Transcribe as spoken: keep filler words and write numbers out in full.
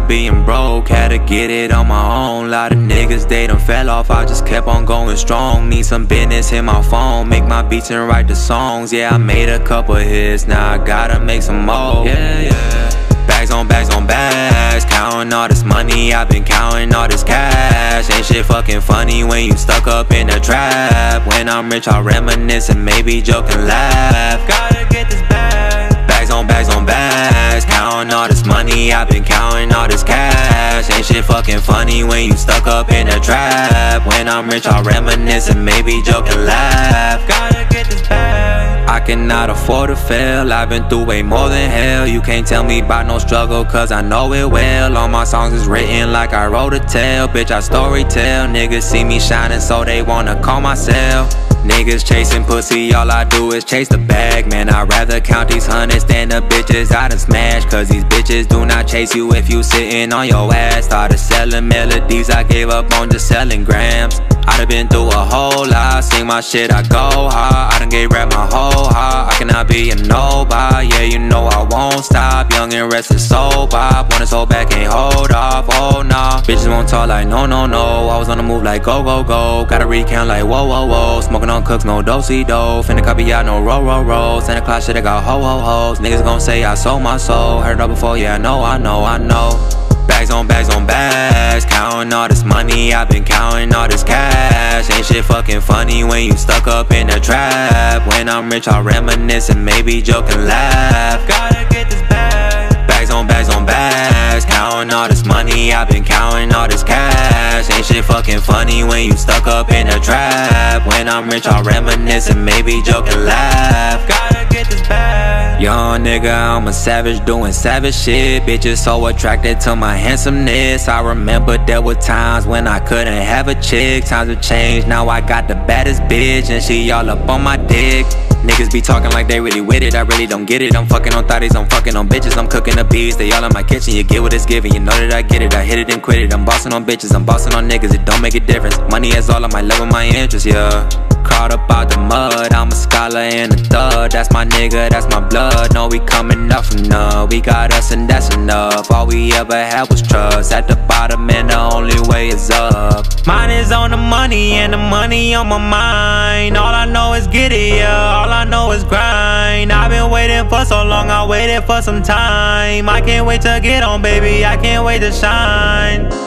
of being broke, had to get it on my own. Lot of niggas, they done fell off, I just kept on going strong. Need some business, hit my phone, make my beats and write the songs. Yeah, I made a couple hits, now I gotta make some more. Yeah, yeah. Bags on bags on bags, counting all this money, I've been counting all this cash. Ain't shit fucking funny when you stuck up in a trap. When I'm rich, I'll reminisce and maybe joke and laugh. Gotta get this bag. Bags on bags on bags, counting all this money, I've been counting all this cash. Ain't shit fucking funny when you stuck up in a trap. When I'm rich, I'll reminisce and maybe joke and laugh. Gotta get this bag. I cannot afford to fail, I've been through way more than hell. You can't tell me about no struggle, cause I know it well. All my songs is written like I wrote a tale. Bitch, I story tell. Niggas see me shining so they wanna call myself. Niggas chasing pussy, all I do is chase the bag. Man, I'd rather count these hundreds than the bitches I done smashed. Cause these bitches do not chase you if you sitting on your ass. Started selling melodies, I gave up on just selling grams. I done been through a whole lot, sing my shit, I go hard. I done gave rap my whole heart, I cannot be a nobody. Yeah, you know I won't stop, young and restless soul pop. Wanna so back, can't hold off, oh nah. Bitches won't talk like no, no, no. I was on the move like go, go, go. Gotta recount like whoa, whoa, whoa. Smoking on cooks, no do-si-do. Finna copy out, no roll, roll, roll. Santa Claus shit, I got ho, ho, hoes. Niggas gon' say I sold my soul. Heard it all before, yeah, I know, I know, I know. Bags on bags on bags, counting all this money, I've been counting all this cash. Ain't shit fucking funny when you stuck up in a trap. When I'm rich, I'll reminisce and maybe joke and laugh. Gotta get this bag. Bags on bags on bags, counting all this money, I've been counting all this cash. Ain't shit fucking funny when you stuck up in a trap. When I'm rich, I'll reminisce and maybe joke and laugh. Gotta get this bag. Young nigga, I'm a savage doing savage shit. Bitches so attracted to my handsomeness. I remember there were times when I couldn't have a chick. Times have changed, now I got the baddest bitch and she all up on my dick. Niggas be talking like they really with it, I really don't get it. I'm fucking on thotties, I'm fucking on bitches. I'm cooking the beats, they all in my kitchen. You get what it's giving, you know that I get it. I hit it and quit it, I'm bossing on bitches, I'm bossing on niggas. It don't make a difference, money is all of my love and my interest, yeah. Caught up out the mud, I'm a scholar and a thug. That's my nigga, that's my blood. No, we coming up from none. We got us and that's enough. All we ever had was trust. At the bottom and the only way is up. Mine is on the money and the money on my mind. All I know is get it, yeah. All I know is grind. I've been waiting for so long, I waited for some time. I can't wait to get on, baby, I can't wait to shine.